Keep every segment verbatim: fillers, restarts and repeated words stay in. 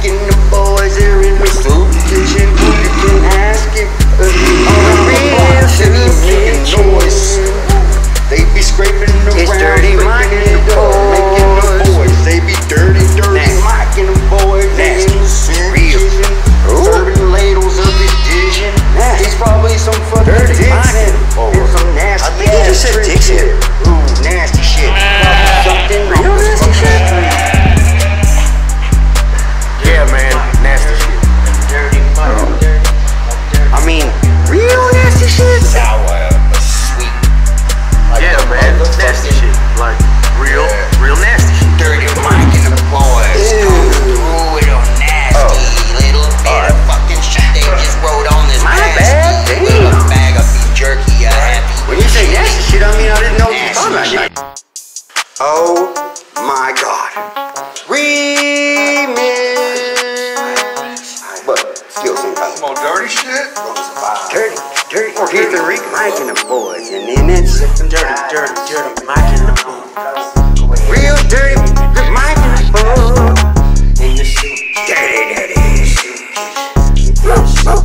and the boys are in the soup kitchen. You can ask him. All the real soup making noise. They be scraping around, it's dirty Mike and the boys, making the boys. They be dirty, dirty Mike and the boys. Nasty, real, serving ladles of his dish. He's probably some fucking dirty Dixon and some nasty. I think he just said Dixon. Ooh, nasty shit. Probably something real nasty shit. Yeah, man, nasty shit. Dirty Mike, dirty. I mean, real nasty shit. Sour. Yeah, man, nasty shit. Like, real, yeah. real nasty shit. Dirty Mike and the boys come through with a nasty oh. little bit right. of fucking shit they just wrote on this My nasty bad, with a bag of beef jerky. A happy when you say nasty shit, I mean I didn't know what you were talking about. Oh my God. Remix. But still some kind of more dirty shit. Dirty. Dirty, Heath and RICO, Mike and the boys, and then it's dirty, dirty, dirty, Mike and the boys. Real dirty, Mike and the boys. In the suit, dirty, dirty. Real,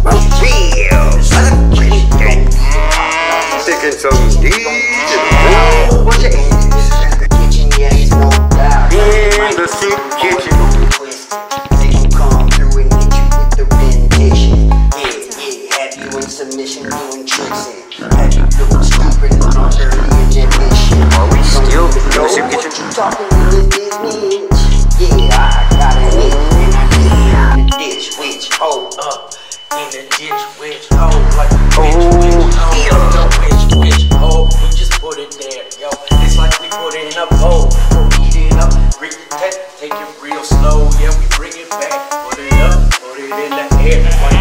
sticking some D's in the room. What's your A's? The kitchen, yeah, he's no doubt. In the soup kitchen. They gon' come through and hit you with the rendition. Submission, doing tricks and had you feeling stupid and not early in admission. Are we still in the soup kitchen? You talking with this bitch? Yeah, I got an itch and I get in the ditch, which hold up in the ditch, which hold like a witch, which hold the witch, which hold. We just put it there, yo. It's like we put it in a bowl, we heat it up, bring it back, take it real slow. Yeah, we bring it back, put it up, put it in the air, like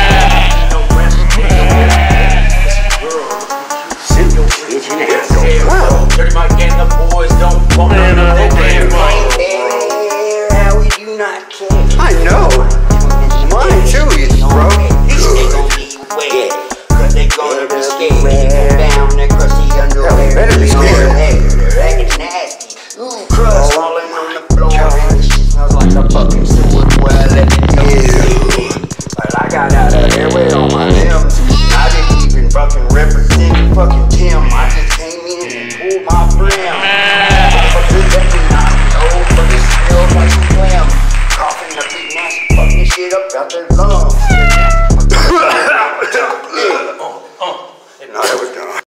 Dirty Mike and the boys don't want none of that damn right. How we do not care. I know. Mine too is broke. They gon' be wet, cause they gonna be scared. Keep down that crusty underwear. Better be scared. They're acting nasty. Ooh, crust falling on the floor. And this shit smells like a fucking sewer. Well, let me tell you. Well, I got out of there with all my limbs. I didn't even fucking represent fucking Tim. I just came in and pulled my brim. But good that you not know, but it smells like a clam. Coughing the big nasty fucking shit up out their lungs.